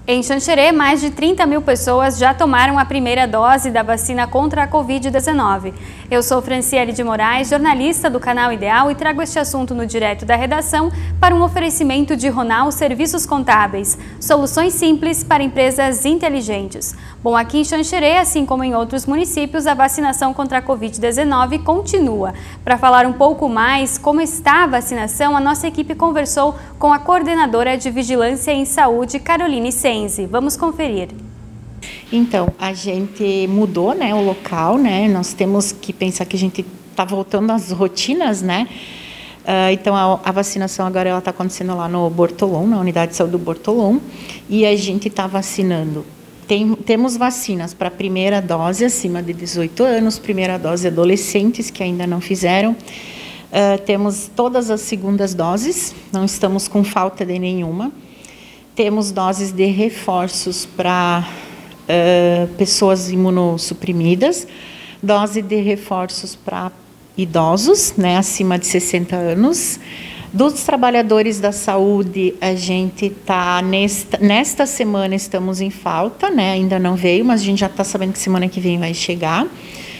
Em Xanxerê, mais de 30 mil pessoas já tomaram a primeira dose da vacina contra a Covid-19. Eu sou Franciele de Moraes, jornalista do Canal Ideal, e trago este assunto no Direto da Redação para um oferecimento de Ronal Serviços Contábeis. Soluções simples para empresas inteligentes. Bom, aqui em Xanxerê, assim como em outros municípios, a vacinação contra a Covid-19 continua. Para falar um pouco mais como está a vacinação, a nossa equipe conversou com a coordenadora de Vigilância em Saúde, Caroline Senzi. Vamos conferir. Então, a gente mudou, né, o local, né? Nós temos que pensar que a gente está voltando às rotinas, né? Então, a vacinação agora ela está acontecendo lá no Bortolom, na unidade de saúde do Bortolom, e a gente está vacinando. Temos vacinas para primeira dose acima de 18 anos, primeira dose adolescentes que ainda não fizeram. Temos todas as segundas doses, não estamos com falta de nenhuma. Temos doses de reforços para pessoas imunossuprimidas, dose de reforços para idosos, né, acima de 60 anos. Dos trabalhadores da saúde, a gente está, nesta semana estamos em falta, né, ainda não veio, mas a gente já está sabendo que semana que vem vai chegar.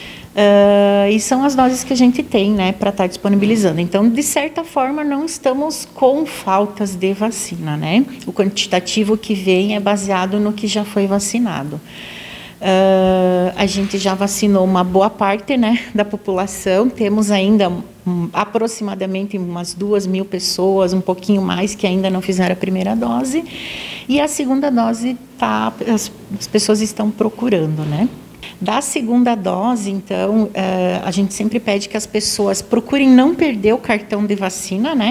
E são as doses que a gente tem, né, para estar disponibilizando. Então, de certa forma, não estamos com faltas de vacina, né? O quantitativo que vem é baseado no que já foi vacinado. A gente já vacinou uma boa parte, né, da população. Temos ainda aproximadamente umas 2.000 pessoas, um pouquinho mais, que ainda não fizeram a primeira dose. E a segunda dose, as pessoas estão procurando, né? Da segunda dose, então, a gente sempre pede que as pessoas procurem não perder o cartão de vacina, né?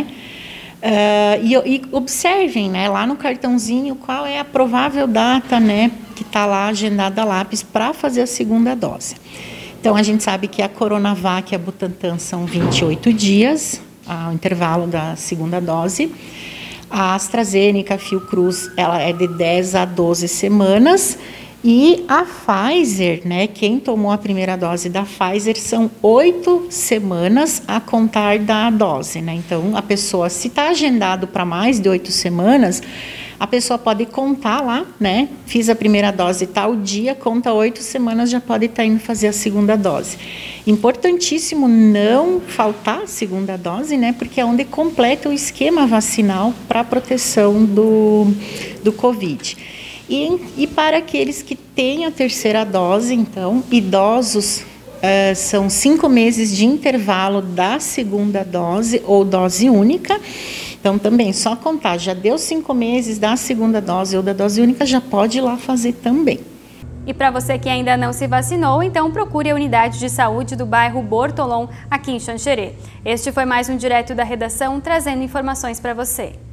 E observem, né, lá no cartãozinho qual é a provável data, né, que está lá agendada a lápis para fazer a segunda dose. Então, a gente sabe que a Coronavac e a Butantan são 28 dias, o intervalo da segunda dose. A AstraZeneca, a Fiocruz, ela é de 10 a 12 semanas. E a Pfizer, né, quem tomou a primeira dose da Pfizer, são 8 semanas a contar da dose, né? Então, a pessoa, se está agendado para mais de 8 semanas, a pessoa pode contar lá, né? Fiz a primeira dose tal dia, conta 8 semanas, já pode estar indo fazer a segunda dose. Importantíssimo não faltar a segunda dose, né? Porque é onde completa o esquema vacinal para a proteção do Covid. E para aqueles que têm a terceira dose, então, idosos, são 5 meses de intervalo da segunda dose ou dose única. Então, também, só contar, já deu 5 meses da segunda dose ou da dose única, já pode ir lá fazer também. E para você que ainda não se vacinou, então procure a unidade de saúde do bairro Bortolom, aqui em Xanxerê. Este foi mais um Direto da Redação, trazendo informações para você.